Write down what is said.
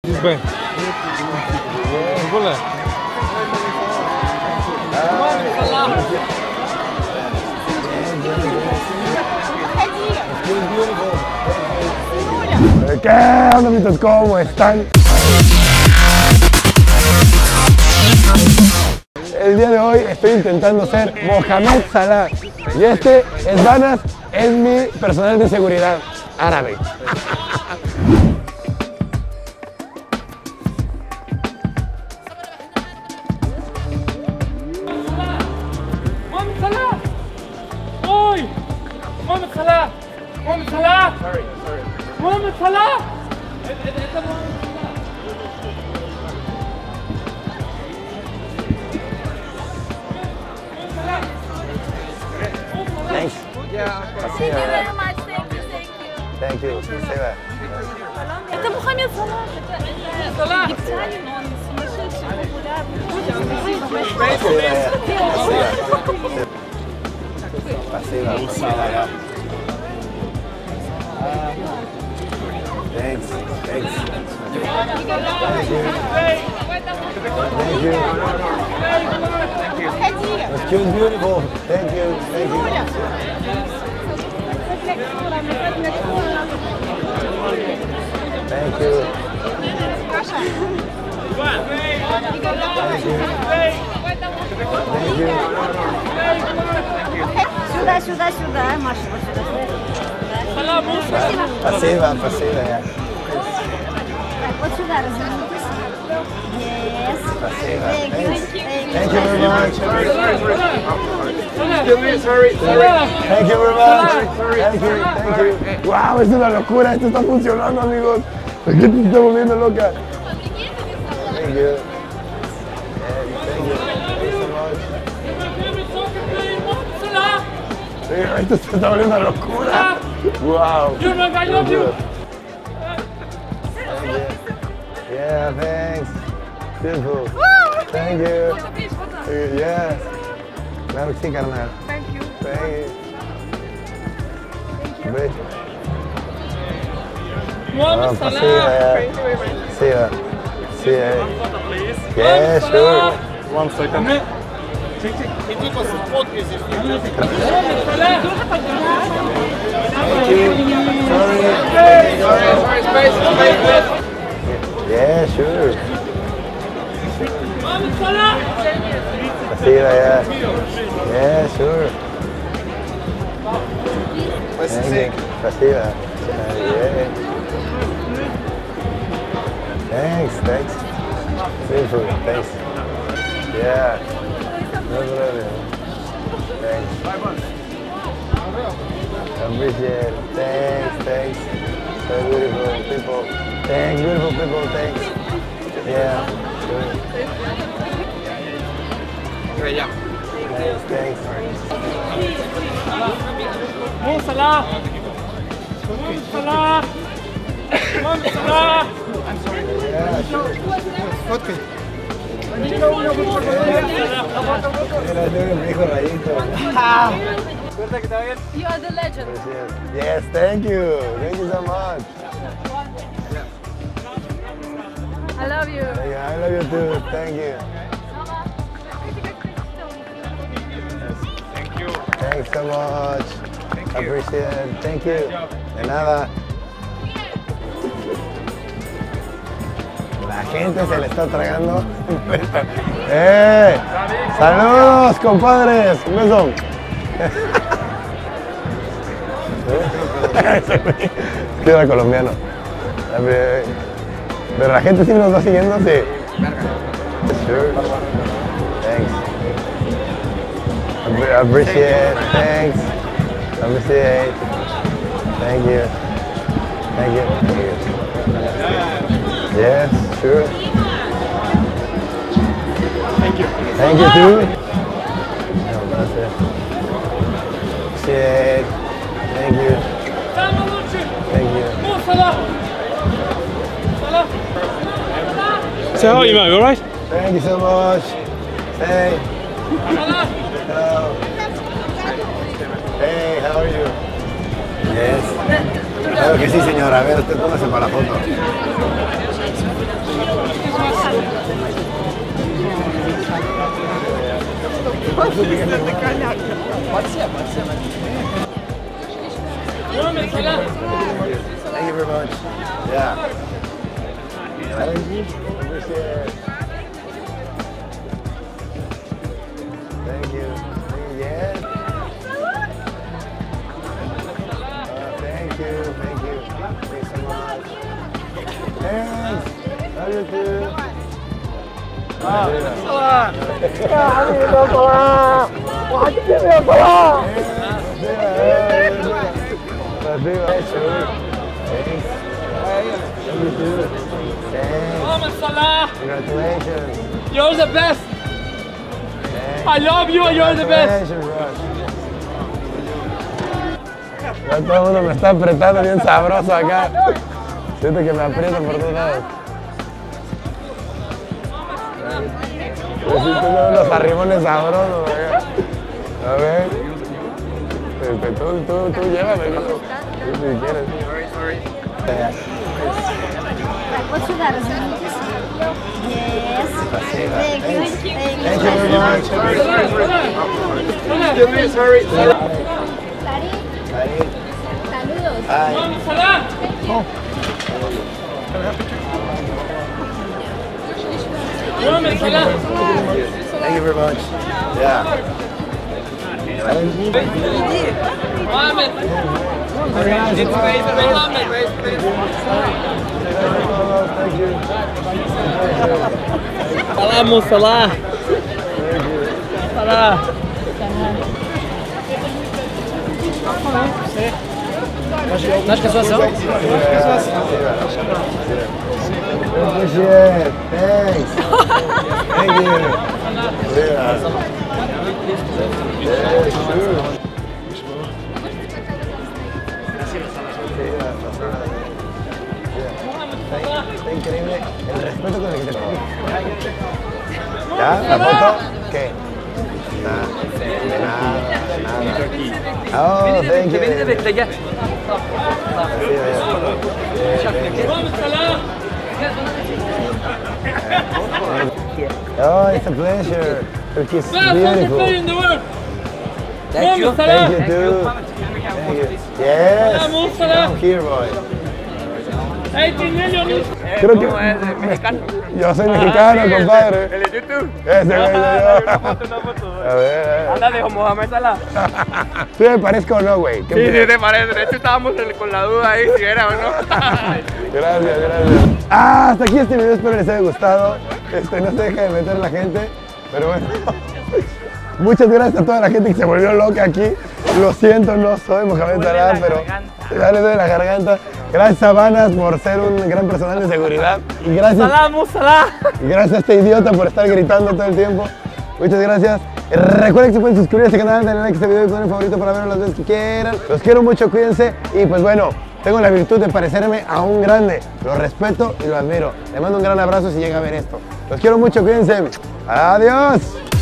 Bem. Vou lá. ¿Qué onda, mitos? ¿Cómo están? El día de hoy estoy intentando ser Mohamed Salah y este es Danas, es mi personal de seguridad árabe. Mohamed Salah! Mohamed Salah! Sorry. Mohamed Salah! Thanks. Yeah. Thank you very much. Thank you. Спасибо. Это Мухаммед Салах. Египтянин, он сумасшедший, популярный. Спасибо. Thanks. Thank you. It's cute, beautiful. Thank you. Thank you. Сюда, Маша, вот Спасибо. сюда. Вот сюда развернитесь. Yes. Спасибо. Thank you very much. Sorry. Thank you very much. Thank you. Wow, es una locura. Esto está funcionando, amigos. La gente se está volviendo loca. Thank you. Thank you so much. Esto se está volviendo una locura. Wow. I love you. Yeah, thanks. Beautiful. Thank you. Yes. Claro que sí, carnal. Thank you. Beso. Mohamed Спасибо. Salah! Спасибо. Yeah, sure. 1 second. Sorry, space. Yeah, sure. Mohamed Salah! Спасибо, yeah, sure. Thank you. Спасибо. Yeah. Thanks. Beautiful, thanks. Yeah. No problem. Thanks. Appreciate it. Thanks. So beautiful people. Beautiful people, thanks. Yeah. Sure. Thanks. Mohamed Salah! Yeah, sure. Mi hijo Rayito. You are the legend. Yes, thank you. Thank you so much. I love you. I love you too. Thank you. Thanks so much. Appreciate it. Thank you. De nada. La gente se le está tragando. ¡Saludos, compadres! Un beso. Es que era colombiano. Pero la gente sí nos está siguiendo, sí. Sure. Thanks. Appreciate. Thanks. Appreciate. Thank you. Yes, sure. Thank you too. No, that's it. Appreciate. Thank you. Say hi, mate, alright? Thank you so much. Hey. Hello. Hey, how are you? Yes. Claro que sí, señora. A ver, usted póngase para la foto. Mohamed Salah. Thank you very much. Yeah. Thank you. Appreciate it. Thank you. Yes. Thank you. Thank you. Thank you so much. Thanks. Love you too. Salah. Mohamed Salah. Congratulations. You're the best. I love you and you're the best. Ya todo el mundo me está apretando bien sabroso acá. Siento que me aprietan por todos lados. Siento unos arrimones sabrosos acá. A ver. Tú llévame, si quieres. What's your dad? Yes. Thank you. Thank you very much. Sorry. Saludos. Hi. Mohamed Salah. Mohamed Salah. Thank you very much. Yeah. Mohamed. Thank you. Salah Mo Salah. Salah. Znaš que situação? Appreciate it. Thanks. Thank you. Yeah. Sure. Está increíble el respeto con el que te pongo. ¿Ya? ¿La foto? ¿Qué? Nada. Oh, thank you. Mohamed Salah. Oh, it's a pleasure. Turkey is Best soccer beautiful. player in the world. Mohamed Thank Salah. you too. Thank you. Yes. Salah, Salah. Come here, boy. 18 million. Creo que yo soy mexicano, compadre. ¿El de YouTube? Ese güey soy yo. Una foto. A ver. Ándale, como Mohamed Salah. ¿Sí me parezco o no, güey? ¿Qué Sí, opinas? te parece. De hecho, estábamos con la duda ahí si era o no. Gracias. Hasta aquí este video, espero les haya gustado. No se deja de meter la gente, pero bueno. Muchas gracias a toda la gente que se volvió loca aquí. Lo siento, no soy Mohamed Salah, pero ya les doy la garganta. Gracias a Vanas por ser un gran personal de seguridad. Y gracias, Salah Mo Salah. y gracias a este idiota por estar gritando todo el tiempo. Muchas gracias. Recuerden que se pueden suscribir a este canal, darle like a este video y poner en favorito para verlo las veces que quieran. Los quiero mucho, cuídense. Y pues bueno, tengo la virtud de parecerme a un grande. Lo respeto y lo admiro. Le mando un gran abrazo si llega a ver esto. Los quiero mucho, cuídense. Adiós.